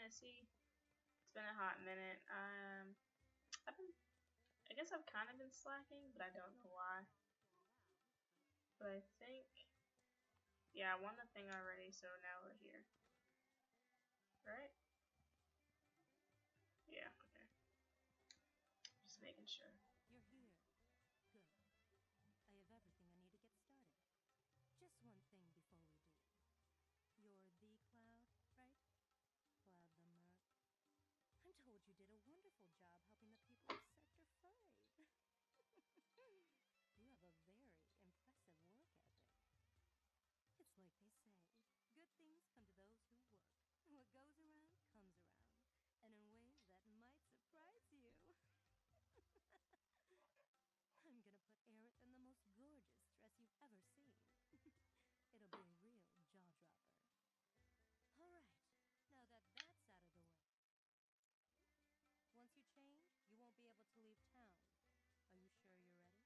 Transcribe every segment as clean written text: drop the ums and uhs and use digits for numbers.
Fantasy. It's been a hot minute. I guess I've kind of been slacking, but I don't know why. But I think, yeah, I won the thing already, so now we're here. Right? Yeah, okay. Just making sure. You're here. Good. I have everything I need to get started. Just one thing before we do. You're the Cloud, right? Cloud the Merc. I'm told you did a wonderful job helping the people of Sector 5. You have a very impressive work ethic. It's like they say, good things come to those who work. What goes around comes around, and in ways that might surprise you. I'm gonna put Barret in the most gorgeous dress you've ever seen. It'll be a real jaw-dropper. Alright, now that that's out of the way. Once you change, you won't be able to leave town. Are you sure you're ready?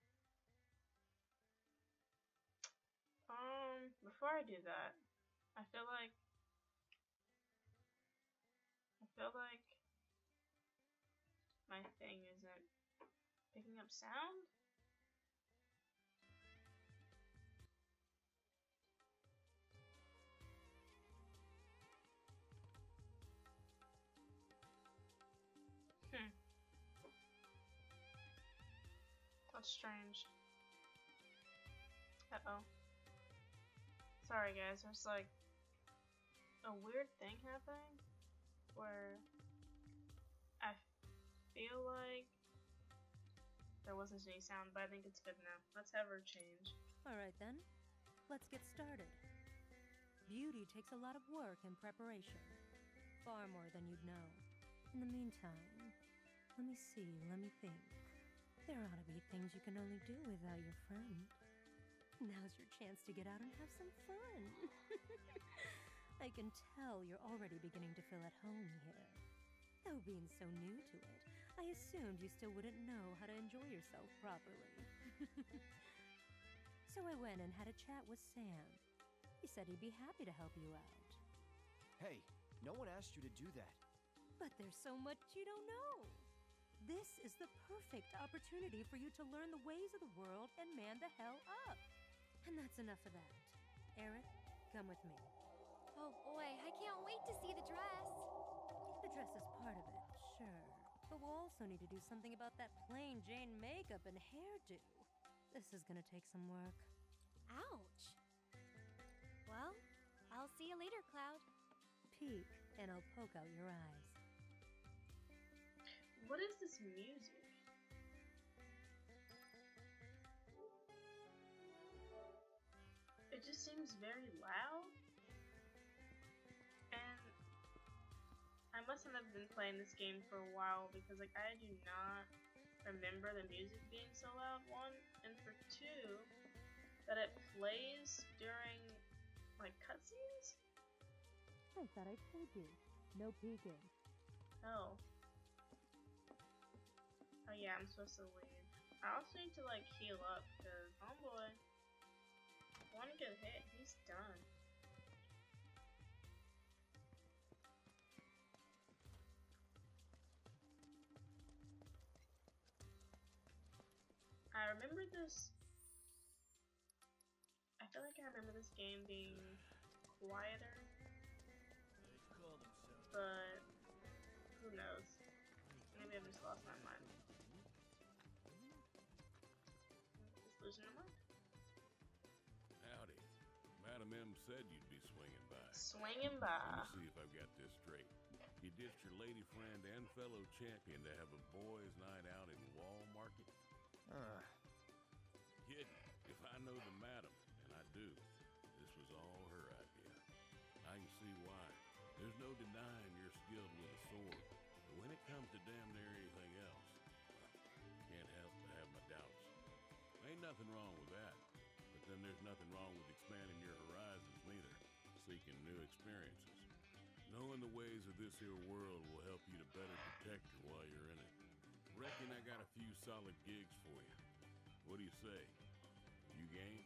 Before I do that, I feel like my thing isn't picking up sound. That's strange. Uh-oh. Sorry guys, there's like a weird thing happening where I feel like there wasn't any sound, but I think it's good now. Let's have her change. Alright then, let's get started. Beauty takes a lot of work and preparation. Far more than you'd know. In the meantime, let me see, let me think. There ought to be things you can only do without your friend. Now's your chance to get out and have some fun. I can tell you're already beginning to feel at home here. Though being so new to it, I assumed you still wouldn't know how to enjoy yourself properly. So I went and had a chat with Sam. He said he'd be happy to help you out. Hey, no one asked you to do that. But there's so much you don't know. This is the perfect opportunity for you to learn the ways of the world and man the hell up. And that's enough of that. Barret, come with me. Oh boy, I can't wait to see the dress. The dress is part of it, sure. But we'll also need to do something about that plain Jane makeup and hairdo. This is gonna take some work. Ouch. Well, I'll see you later, Cloud. Peek, and I'll poke out your eyes. What is this music? It just seems very loud. And I mustn't have been playing this game for a while because like I do not remember the music being so loud, one, and for two, that it plays during like cutscenes? I thought I told you. No peeking. Oh. Oh yeah, I'm supposed to leave. I also need to like heal up because homeboy, one good hit, he's done. I remember this. I feel like I remember this game being quieter, but who knows? Maybe I've just lost my mind. Just losing my mind. Howdy. Madam M said you'd be swinging by. Swinging by. Let me see if I've got this straight. You ditched your lady friend and fellow champion to have a boys' night out in Wall Market? Kidding. If I know the madam, and I do, this was all her idea. I can see why. There's no denying you're skilled with a sword, but when it comes to damn near anything else, can't help but have my doubts. Ain't nothing wrong with that, but then there's nothing wrong with expanding your horizons neither, seeking new experiences. Knowing the ways of this here world will help you to better protect her while you're in it. Reckon I got a few solid gigs for you. What do you say? You game?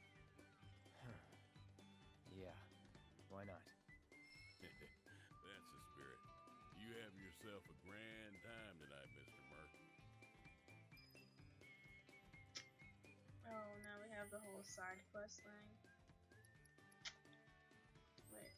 Yeah, why not? That's the spirit. You yourself a grand time tonight, Mr. Merc. Oh, now we have the whole side quest thing. Wait.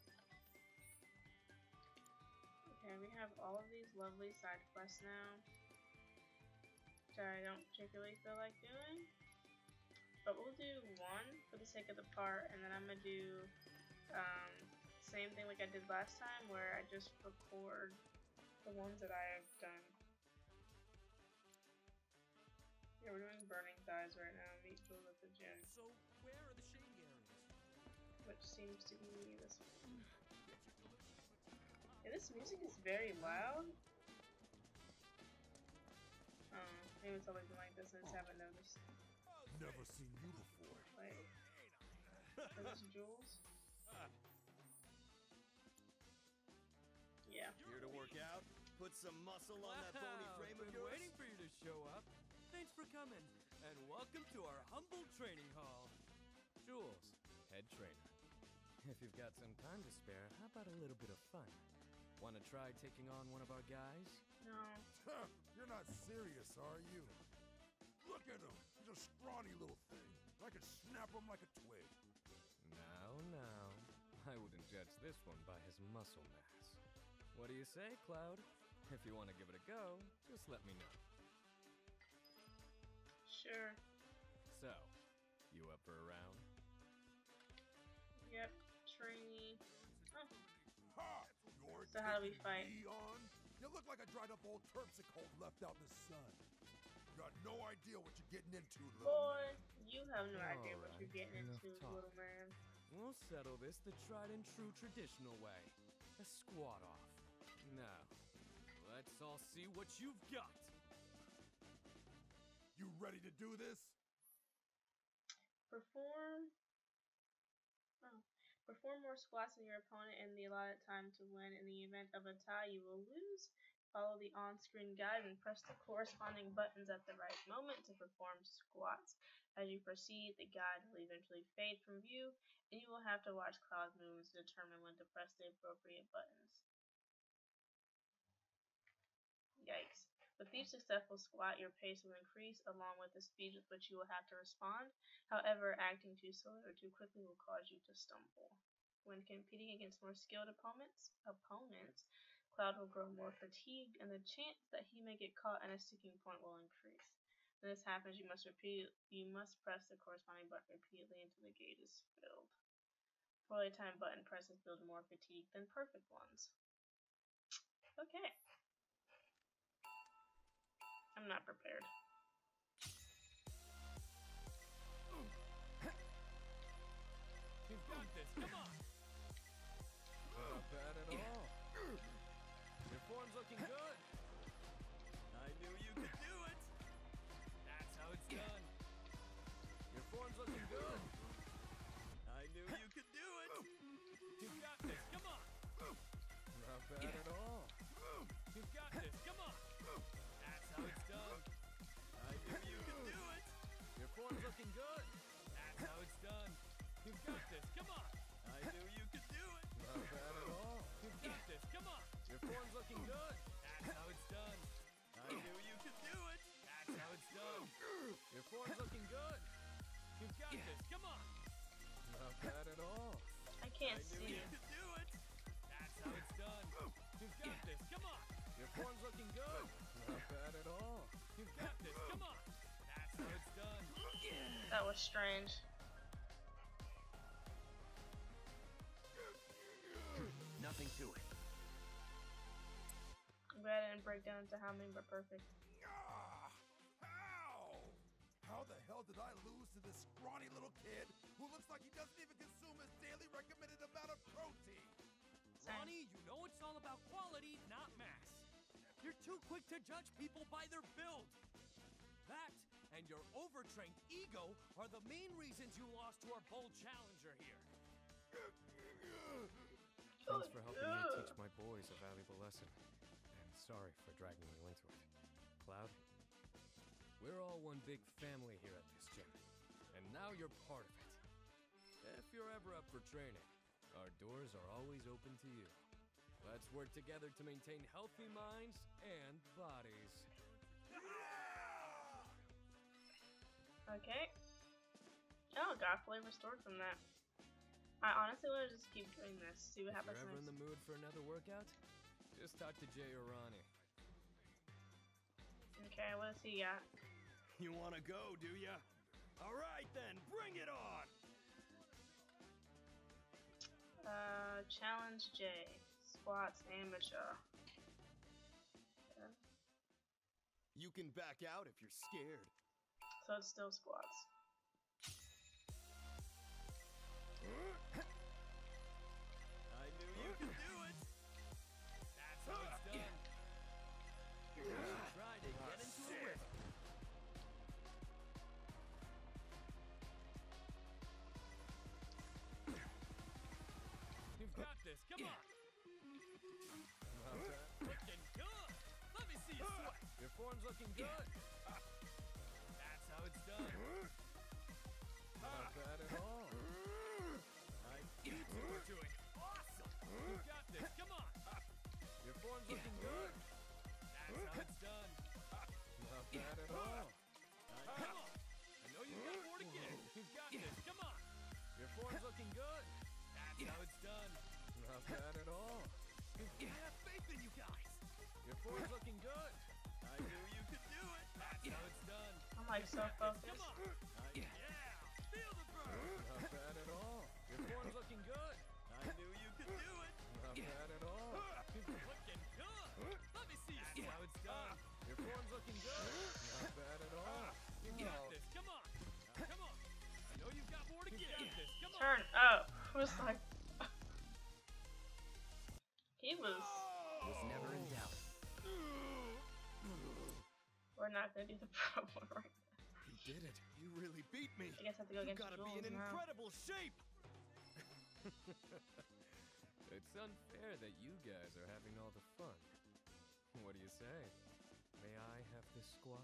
Okay, we have all of these lovely side quests now, which I don't particularly feel like doing. But we'll do one for the sake of the part, and then I'm gonna do same thing like I did last time, where I just record the ones that I have done. Yeah, we're doing Burning Thighs right now. Meet Jules at the gym. So, where are the shady areas? Which seems to be this one. Yeah, this music is very loud. Oh, maybe it's always been like this and I just haven't noticed. Never seen you before. Wait. Is this Jules? Yeah. Here to work out? Put some muscle on that bony frame of Been yours? waiting for you to show up. Thanks for coming, and welcome to our humble training hall. Jules, head trainer. If you've got some time to spare, how about a little bit of fun? Want to try taking on one of our guys? No. Huh, you're not serious, are you? Look at him. He's a scrawny little thing. I could snap him like a twig. Now. I wouldn't judge this one by his muscle mass. What do you say, Cloud? If you want to give it a go, just let me know. Sure. So, you up for a round? Yep. Trainee. Oh. Ha! You're So how do we taking fight? me on? You look like a dried up old terpsichore left out in the sun. You got no idea what you're getting into, little Boy, man. you have no idea what Alright, you're getting enough into, talk. little man. We'll settle this the tried and true traditional way. A squat off. Now, let's all see what you've got. You ready to do this? Perform more squats than your opponent in the allotted time to win. In the event of a tie, you will lose. Follow the on-screen guide and press the corresponding buttons at the right moment to perform squats. As you proceed, the guide will eventually fade from view, and you will have to watch Cloud's movements to determine when to press the appropriate buttons. Yikes. With each successful squat, your pace will increase along with the speed with which you will have to respond. However, acting too slowly or too quickly will cause you to stumble. When competing against more skilled opponents, Cloud will grow more fatigued, and the chance that he may get caught in a sticking point will increase. When this happens, you must press the corresponding button repeatedly until the gauge is filled. Poorly timed button presses build more fatigue than perfect ones. Okay. I'm not prepared. You've got this, come on! Not bad at all. Your form's looking good. I knew you could do it. That's how it's done. Your form's looking good. I knew you could do it. You've got this, come on. Not bad at all. You've got this, come on. That's how it's done. I knew you could do it. Your form's looking good. That's how it's done. You've got this, come on. I knew you could do it. Not bad at all. You've got this, come on. Your form's looking good. That's how it's done. I knew you could do it. That's how it's done. Your form's looking good. You've got this, come on. Not bad at all. I can't I knew see. you could do it. That's how it's done. You've got this, come on. Your form's looking good. Not bad at all. You've got this, come on. That's how it's done. That was strange. Nothing to it. I'm glad I didn't break down into how many were perfect. Ah, how? How the hell did I lose to this scrawny little kid who looks like he doesn't even consume his daily recommended amount of protein? Ronnie, you know it's all about quality, not mass. You're too quick to judge people by their build. That and your overtrained ego are the main reasons you lost to our bold challenger here. Thanks for helping me teach my boys a valuable lesson. And sorry for dragging you into it. Cloud, we're all one big family here at this gym. And now you're part of it. If you're ever up for training, our doors are always open to you. Let's work together to maintain healthy minds and bodies. Okay. Oh, got flavor restored from that. I honestly want to just keep doing this. See what If happens you're ever in next. the mood for another workout, just talk to Jay or Ronnie. Okay, what does he got? You wanna go, do ya? Alright then, bring it on! Challenge J. Squats amateur. Okay. You can back out if you're scared. So it's still squats. I knew you could do it! That's how it's done. You should try to get into a rhythm. You've got this, come on! Looking good! Let me see you sweat! Your form's looking good! That's how it's done! Not bad at all! You two are doing awesome! You've got this, come on! Your form's looking good! That's how it's done! Not bad at all! Come on! I know you've got more to give! You've got this, come on! Your form's looking good! That's how it's done! Not bad at all! I have faith in you guys! Your form's looking good! I knew you could do it! That's how it's done! I'm like so focused. Come on! Yeah! Feel the burn! Not bad at all! Your form's looking good! I knew you could do it! Not bad at all! Looking good! Let me see you. That's how it's done! Your form's looking good! Not bad at all! You got this! Come on! Come on! I know you've got more to give! This! Come on! Turn up. I was like, he was. Was never in doubt. We're not gonna do the problem right now. You did it. You really beat me. I guess I have to go You against gotta be Jules in now. incredible shape. It's unfair that you guys are having all the fun. What do you say? May I have this squat?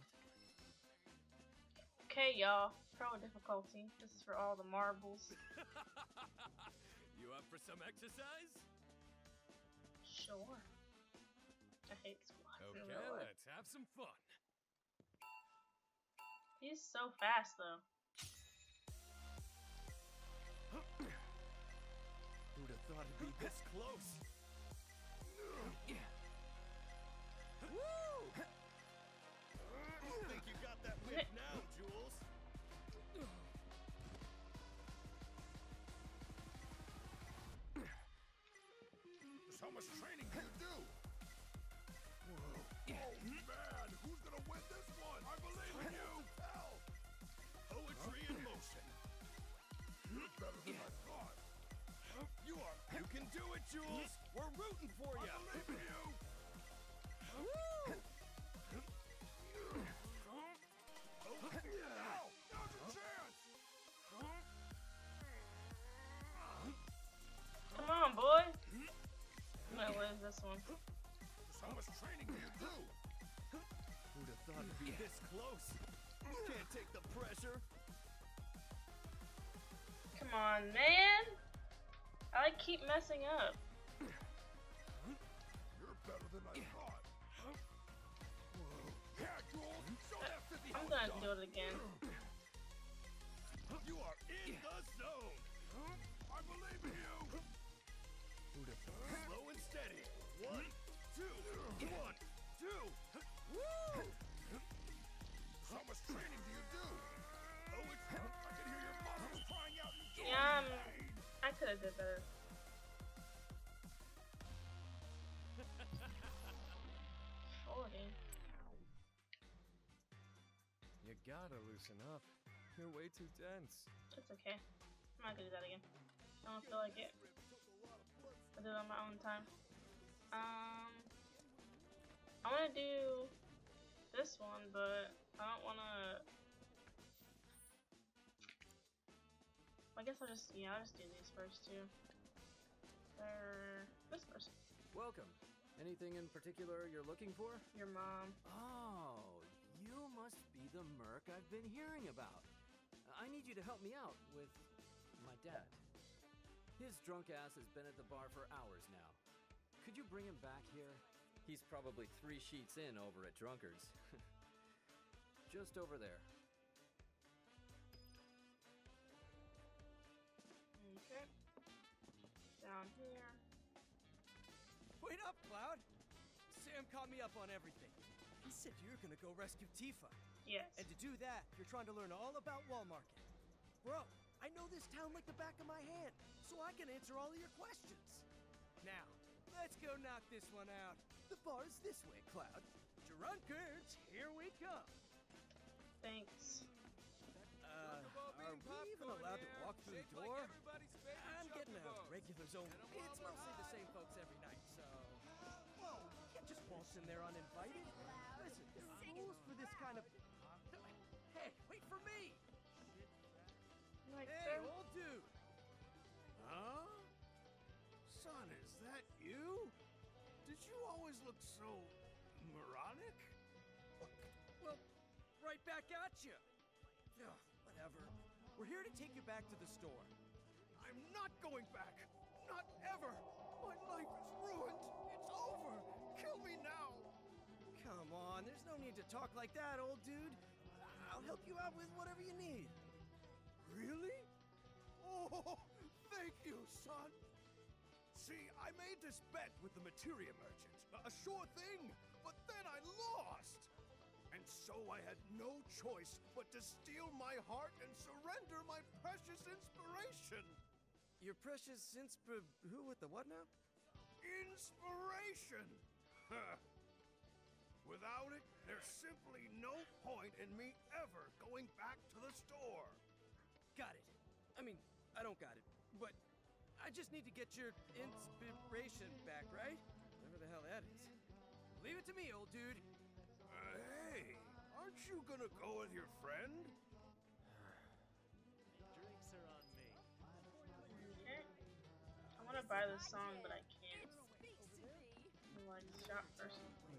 Okay, y'all. Pro difficulty. This is for all the marbles. You up for some exercise? Sure. I hate squats in Okay, real life. let's have some fun. He's so fast though. Who'd have thought it'd be this close? Woo! Think you got that whip now, Jules? Just how much training do you do? Whoa. Oh man, who's gonna win this one? I believe in you! Hell! Poetry in motion. You're better than I thought. You can do it, Jules. We're rooting for I you. believe in you! Ow! Now's your chance! Come on, boy. I'm gonna lose this one. Just how much training do you do? Who'd have thought it'd be this close? Can't take the pressure. Come on, man. I like keep messing up. You're better than I thought. Whoa. Yeah, Jules, show that 50 I'm how gonna it's do done. it again. You are in the zone. I believe in you! Who'd have thought? Slow and steady. 1, 2, 1, 2. Woo! How much training do you do? Poetry. I can hear your muscles crying out in joy. Yeah, I could have did better. You gotta loosen up. You're way too tense. It's okay. I'm not gonna do that again. I don't feel like it. I'll do it on my own time. I wanna do this one, but I don't wanna. I guess I'll just do these first two. They're this person. Welcome. Anything in particular you're looking for? Your mom. Oh, you must be the merc I've been hearing about. I need you to help me out with my dad. His drunk ass has been at the bar for hours now. Could you bring him back here? He's probably 3 sheets in over at Drunkard's. Just over there. Okay. Down here. Wait up, Cloud! Sam caught me up on everything. He said you're gonna go rescue Tifa. Yes. And to do that, you're trying to learn all about wall market. Bro, I know this town like the back of my hand, so I can answer all of your questions. Now, let's go knock this one out. The bar's this way, Cloud. Drunkards, here we come. Thanks. Are we even allowed to walk through the door? I'm getting a regular zone. It's mostly the same folks every night, so... Whoa, you can't just waltz in there uninvited. Listen, there are rules for this kind of... Hey, wait for me! Like, Hey, sir? old dude! Huh? Son, is that you? Did you always look so moronic? Well, right back at you. Ugh, whatever. We're here to take you back to the store. I'm not going back. Not ever. My life is ruined. It's over. Kill me now. Come on, there's no need to talk like that, old dude. I'll help you out with whatever you need. Really? Oh, thank you, son. See, I made this bet with the materia merchant. A sure thing, but then I lost. And so I had no choice but to steal my heart and surrender my precious inspiration. Your precious who with the what now? Inspiration! Huh. Without it, there's simply no point in me ever going back to the store. Got it. I mean, I don't got it, but I just need to get your inspiration back, right? Whatever the hell that is. Leave it to me, old dude. Hey, aren't you gonna go with your friend? Drinks are on me. Okay. I want to buy this song, but I can't. I'm like, shop person.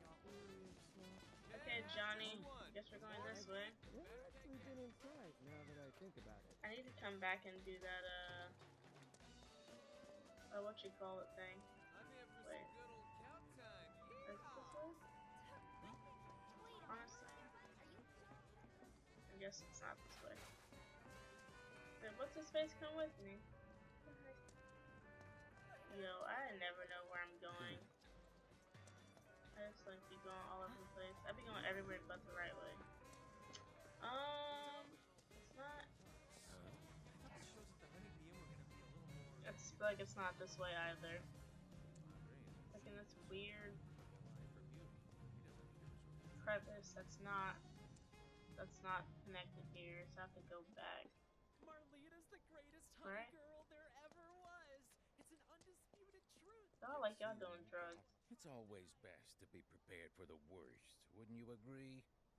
Okay, Johnny. Guess we're going this way. Never actually been inside, now that I think about it. I need to come back and do that, what you call it thing. I'm here for Wait. some good old count time. Is this way? Honestly, I guess it's not this way. Wait, what's this face come with me? What the heck? Yo, I never know where I'm going. I just like be going all over the place. I be going everywhere but the right way. It's not. It's like it's not this way either. Like in this weird crevice that's not connected here, so I have to go back. Marlita's the greatest Right? girl there ever was. It's an undisputed truth. Y'all like y'all doing drugs. It's always best to be prepared for the worst, wouldn't you agree?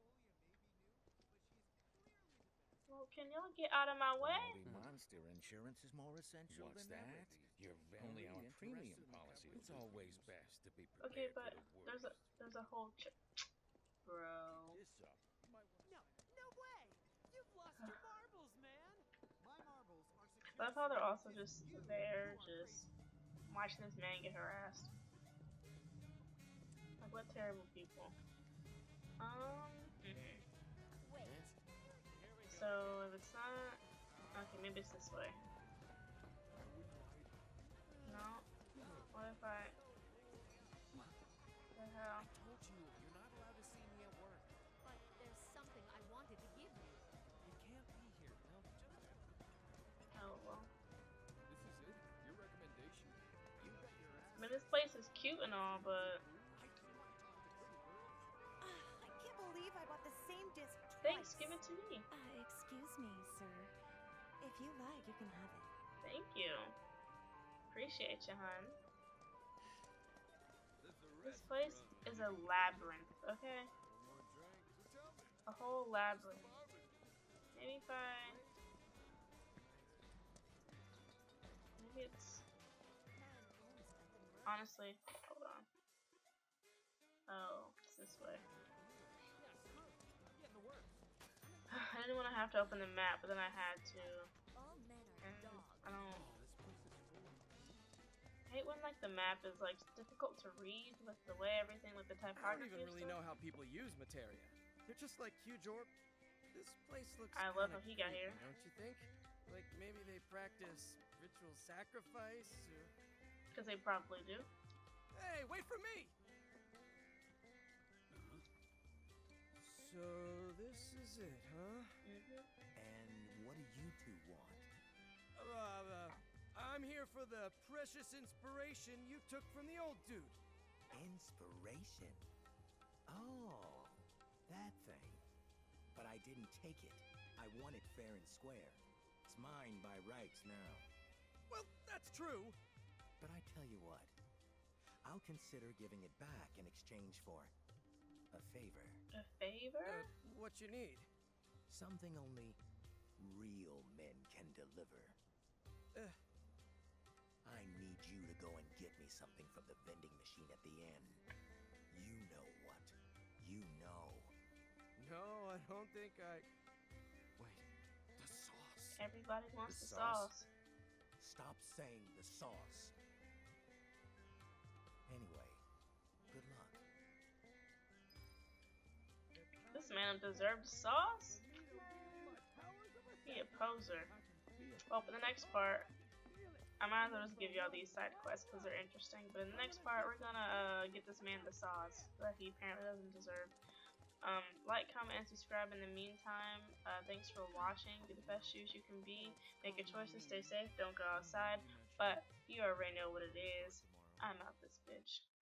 Well, can y'all get out of my way? Quality monster insurance is more essential What's than that? You're only on premium policy. It's always best to be prepared Okay, for but the worst. there's a whole bro. No way! You've lost your marbles, man. My marbles are secure. That's how they're also just there, just watching this man get harassed. Like, what terrible people. So, if it's not... Okay, maybe it's this way. No? What if I... What the hell? I told you, you're not allowed to see me at work. But there's something I wanted to give you. You can't be here. No, just... Oh, well. This is it? Your recommendation? You bet your ass. I mean, this place is cute and all, but... I can't believe I bought the same disc twice. Thanks, give it to me. Excuse me, sir. If you like, you can have it. Thank you. Appreciate you, hun. This place is a labyrinth, okay? A whole labyrinth. Maybe if I... Maybe it's... Honestly, hold on. Oh, it's this way. I didn't want to have to open the map, but then I had to. All men are And dogs. I don't... hate when like the map is like difficult to read with the way everything with the I typography. don't even really stuff. know how people use materia. They're just like huge orb. This place looks I love kinda how he got creepy, here. don't you think? Like maybe they practice ritual sacrifice or... Because they probably do. Hey, wait for me! So this is it, huh? And what do you two want? I'm here for the precious inspiration you took from the old dude. Inspiration? Oh, that thing. But I didn't take it. I won it fair and square. It's mine by rights now. Well, that's true. But I tell you what, I'll consider giving it back in exchange for a favor. A favor? What you need? Something only real men can deliver. I need you to go and get me something from the vending machine at the end. You know what? You know. No, I don't think I... Wait, the sauce. Everybody wants the sauce? sauce. Stop saying the sauce. Anyway, good luck. This man deserved sauce? He a poser. Well, for the next part, I might as well just give y'all these side quests because they're interesting. But in the next part, we're gonna get this man the sauce that he apparently doesn't deserve. Like, comment, and subscribe in the meantime. Thanks for watching. Be the best shoes you can be. Make your choices. Stay safe. Don't go outside. But you already know what it is. I'm out this bitch.